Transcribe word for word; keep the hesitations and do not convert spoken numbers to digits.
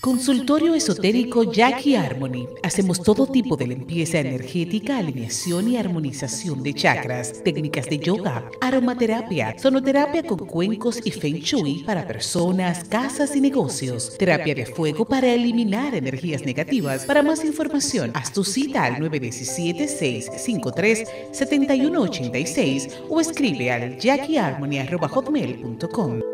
Consultorio Esotérico Jackie Harmony. Hacemos todo tipo de limpieza energética, alineación y armonización de chakras, técnicas de yoga, aromaterapia, sonoterapia con cuencos y feng shui para personas, casas y negocios, terapia de fuego para eliminar energías negativas. Para más información, haz tu cita al nueve uno siete, seis cinco tres, siete uno ocho seis o escribe al jackie harmony arroba hotmail punto com.